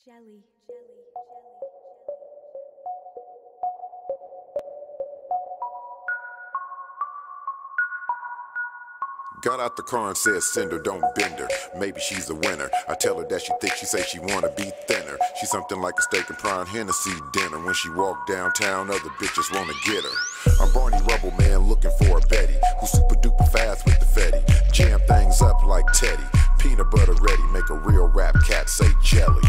Jelly. Got out the car and said, send her, don't bend her. Maybe she's a winner. I tell her that she thinks she say she wanna be thinner. She's something like a steak and prime Hennessy dinner. When she walk downtown, other bitches wanna get her. I'm Barney Rubble, man, looking for a Betty who's super duper fast with the Fetty. Jam things up like Teddy. Peanut butter ready, make a real rap cat say jelly.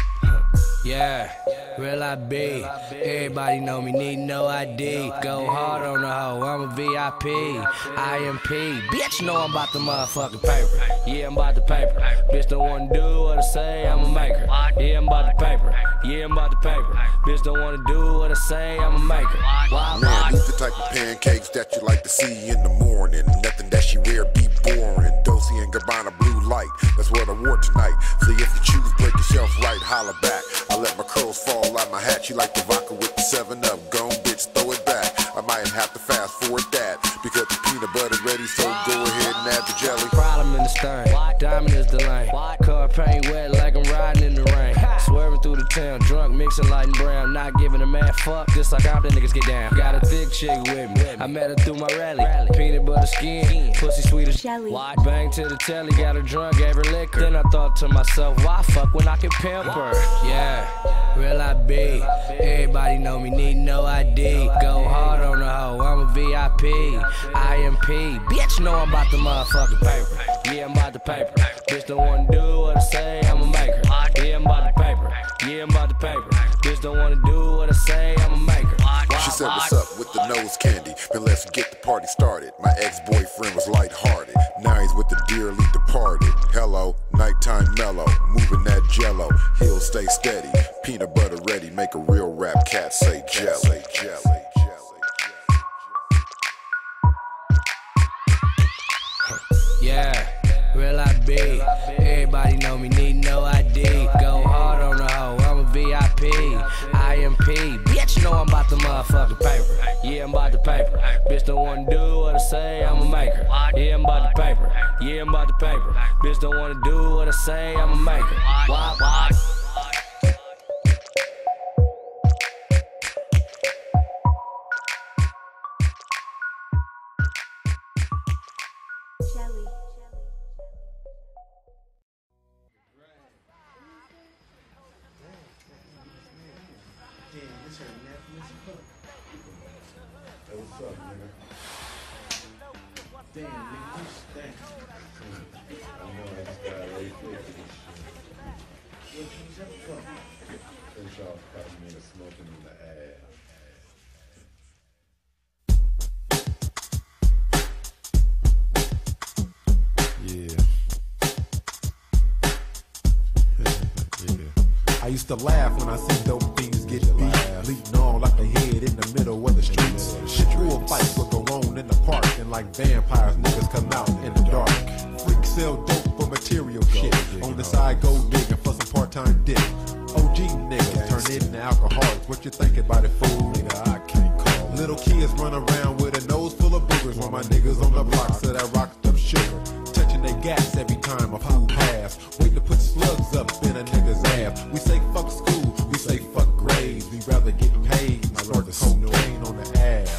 Yeah, real I be. Everybody know me, need no ID. Go hard on the hoe, I'm a VIP. IMP, bitch know I'm about the motherfucking paper. Yeah, I'm about the paper. Bitch don't wanna do what I say, I'ma make her. Yeah, I'm about the paper. Yeah, I'm about the paper. Bitch don't wanna do what I say, I'ma make her. Man, eat the type of pancakes that you like to see in the morning. Nothing that she wear be boring. Dolce & Gabbana blue light, that's what I wore tonight. See if you choose, break yourself right, holla back. I let my curls fall out my hat. She like the vodka with the 7-Up. Gone, bitch, throw it back. I might have to fast forward that because the peanut butter ready, so go ahead and add the jelly. Problem in the stern, diamond is the lane. Car paint wet like I'm riding in the rain. Swerving through the town, drunk, mixing light and brown. Not giving a mad fuck, just like Compton niggas get down. Got a thick chick with me, I met her through my rally. Peanut butter skin, pussy sweet as jelly. Bang to the telly, got her drunk, gave her liquor. Then I thought to myself, why fuck when I can pimp her? Yeah, real I be. Everybody know me, need no ID. Go hard on the hoe, I'm a VIP. IMP, bitch know I'm about the motherfucking paper. Yeah, I'm about the paper. Bitch don't wanna do what I say, I'ma make her. Yeah, I'm about the paper. Yeah, I'm about the paper. Bitch don't wanna do what I say, I'ma make her. She said, what's up with the nose candy? Then let's get the party started. My ex-boyfriend was lighthearted. Now he's with the dearly departed. Hello, nighttime mellow, moving that jello. He'll stay steady, peanut butter ready, make a real rap cat say jelly. Yeah, real I be. Everybody know me, need no ID. Go hard on the hoe, I'm a VIP. IMP, bitch know I'm about the motherfucking paper. Yeah, I'm about the paper. Bitch don't wanna do what I say, I'ma make her. Yeah, I'm about the paper. Yeah, I'm about the paper. Bitch don't wanna do what I say, I'ma make her. Why? Jelly. Damn, this her nephew as fuck. Hey, what's up, nigga? Damn, nigga, you stink. I know I just got late for this shit. What you up for? Finish off cutting me and smoking in the ass. Yeah. Yeah. I used to laugh when I see dope fiends get beat, bleeding on like a head in the middle of the streets. Shit, fights would go on in the park, and like vampires, niggas come out in the dark. Freaks sell dope for material shit. On the side, go digging for some part-time dick. OG niggas turn into alcoholics. What you think about it, fool? Nigga, I can't call. Little kids run around with a nose full of boogers, while my niggas on the block sell that rocked up sugar. Touching their gas every time a fool pass. Waiting to put slugs up in a nigga's ass. We say fuck school, we say fuck grades. We rather get paid and snort the cocaine on the ass.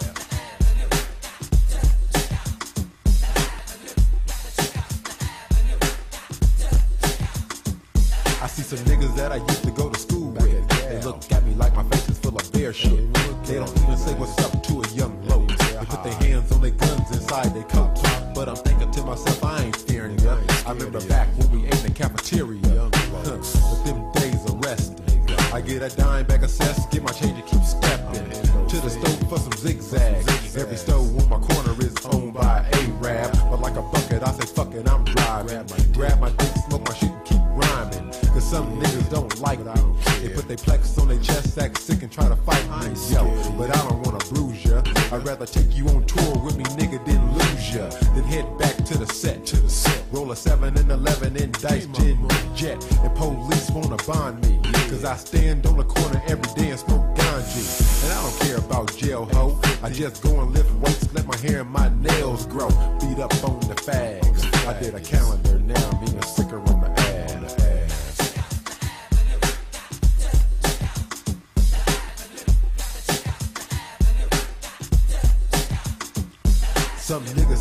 I see some niggas that I used to go to school with. They look at me like my face is full of bear shit. They don't even say what's up to a young low. They put their hands on their guns inside their coats. But I'm thinking to myself, I ain't fearing ya. I remember back when we ate in the cafeteria. But them days are resting. I get a dime back of cess, get my change and keep stepping. To the stove for some zigzags. Every stove on my corner is owned by a Arab. But like a bucket, I say fuck it, I'm driving. Grab my dick, smoke my shit and keep rhyming. Cause some niggas don't like me. They put their plex on their chest, act sick and try to fight me. Yo, but I don't wanna bruise ya. I'd rather take you on tour with me, nigga, than lose ya. Then head back to the set. Roll a 7 and 11 in dice, gin, jet. And police wanna bond me. Cause I stand on the corner every day and smoke ganji. And I don't care about jail, ho. I just go and lift weights, let my hair and my nails grow. Beat up on the fags. I did a calendar, now I'm being sicker on the ass.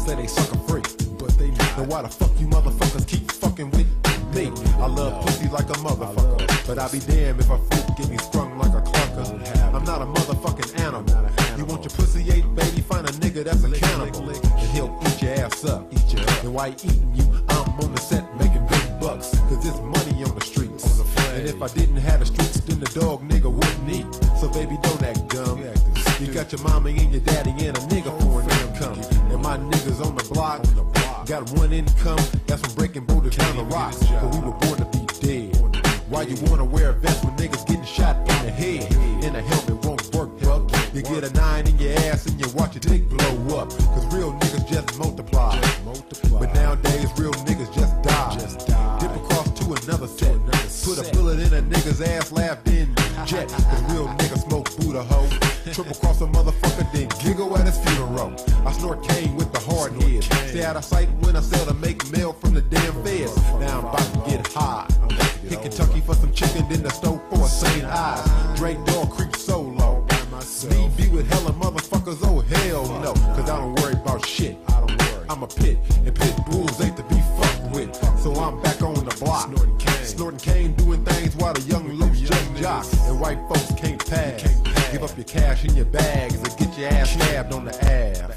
say they sucker free, but they not. Then why the fuck you motherfuckers keep fucking with me? I love pussy like a motherfucker, but I be damned if a freak get me sprung like a clucker. I'm not a motherfucking animal. You want your pussy ate, baby? Find a nigga that's a cannibal, and he'll eat your ass up. And while he eating you, I'm on the set making big bucks, cause there's money on the streets. And if I didn't have the streets, then the dog nigga wouldn't eat. So baby, don't act dumb. You got your mama and your daddy and a nigga for an income. And my niggas on the block got one income, that's from breaking boulders down the rocks. But we were born to be dead. Why you wanna wear a vest when niggas getting shot in the head? And a helmet won't work, bro. You get a 9 in your ass and you watch your dick blow up. Cause real niggas just multiply. But nowadays real niggas just die. Dip across to another set. Put a bullet in a nigga's ass, laugh then jet. Cause real niggas smoke Buddha hoe. Triple cross a motherfucker, then giggle at his funeral. I snort cane with the hard head. Stay out of sight when I sell to make mail from the damn feds. Now I'm about to get high. Hit Kentucky for some chicken, then the stove for a St. Ives. Drake dog creep solo. Me be with hella motherfuckers, oh hell no. Cause I don't worry about shit. I'm a pit, and pit bulls ain't to be fucked with. So I'm back on the block. Snorting cane, doing things while the young loose just jocks. And white folks can't pass. Give up your cash in your bags and get your ass stabbed on the ab.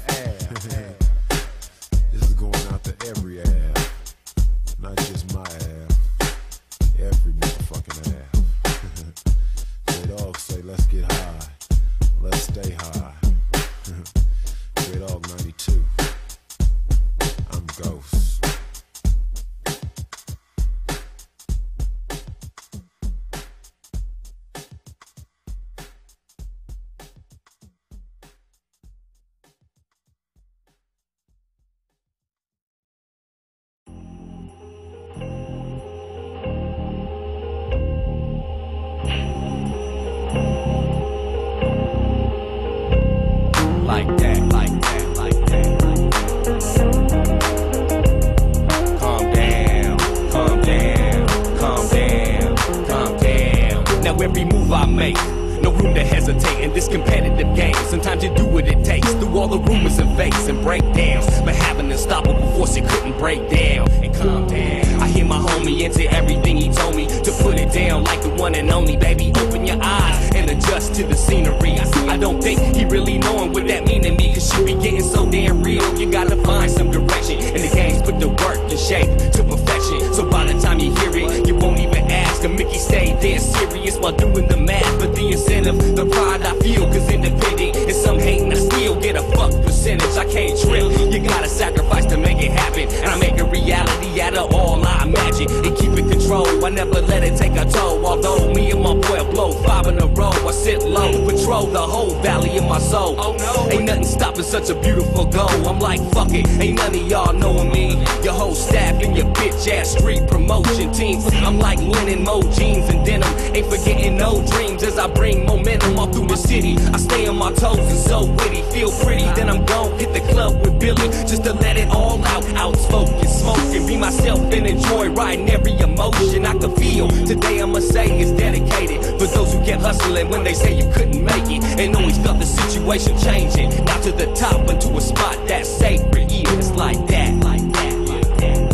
This is going out to every ab. Not just my ab. Every motherfucking ab. They all say, let's get high. Let's stay high. J Dog 92. I'm Ghost. Every move I make, no room to hesitate in this competitive game. Sometimes you do what it takes through all the rumors and fakes and breakdowns, but having an unstoppable force it couldn't break down and calm down. I hear my homie into everything he told me to put it down like the one and only. Baby, open your eyes and adjust to the scenery. I don't think he really knowing what that mean to me, cause she be getting so damn real. You gotta find some direction, and the games put the work and shape to perfection. So by the time you hear it, you won't even ask. And Mickey stayed there serious while doing the math, but the incentive, the pride I feel, cause independent and some hating I still get a fuck percentage. I can't trip, you gotta sacrifice to make it happen, and I make a reality out of all I imagine and keep it control. I never let it take a toll, although me and my boy blow 5 in a row. I sit low, patrol the whole valley of my soul. Oh no, ain't nothing stopping such a beautiful goal. I'm like fuck it, ain't none of y'all knowing me. Your whole staff and your bitch ass street promotion team. I'm like linen, mo jeans and denim. Ain't forgetting no dreams as I bring momentum all through the city. I stay on my toes and so witty, feel pretty. Then I'm gon' hit the club with Billy just to let it all out. Outspoken, smoking, be myself and enjoy riding every emotion I can feel. Today I'ma say it's dedicated for those who kept hustling when they say you couldn't make it, and always felt the situation changing. Not to the top, but to a spot that's sacred. Yeah, it's like that, like that, like that.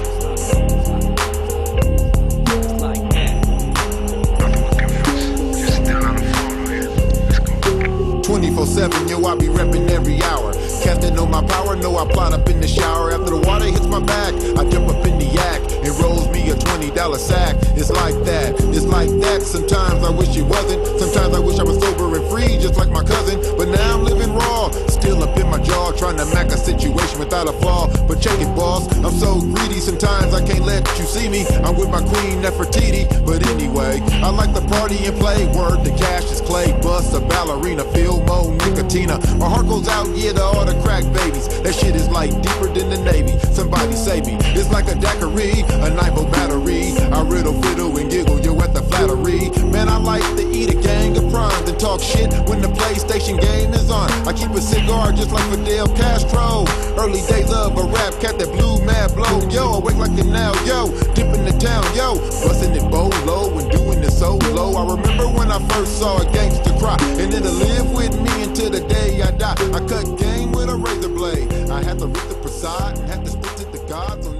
24/7, yo, I be reppin' every hour. Cats that know my power, know I plot up in the shower. After the water hits my back, I jump up in the yak. It rolls me a $20 sack. It's like that, it's like that. Sometimes I wish it wasn't. Sometimes I wish I was sober and free, just like my cousin. But now I'm living raw, still up in my jaw, trying to mac a situation without a flaw. But check it, boss, I'm so greedy. Sometimes I can't let you see me. I'm with my queen, Nefertiti. But anyway, I like to party and play. Word to Cassius Clay, bust a ballerina, feel more nicotina. My heart goes out, yeah, to all the crack babies. That shit is like deeper than the Navy. Somebody save me. It's like a daiquiri, a 9-volt battery. I riddle, fiddle, and giggle, yo, at the flattery. Man, I like to eat a gang of prawns and talk shit when the PlayStation game is on. I keep a cigar just like Fidel Castro. Early days of a rap cat that blew mad blow. Yo, awake like it now, yo, dip in the town, yo, bustin' it bolo and doing it solo. I remember when I first saw a gangster cry, and it'll live with me until the day I die. I cut game with a razor blade. I had to rip the side and had to stick to the gods on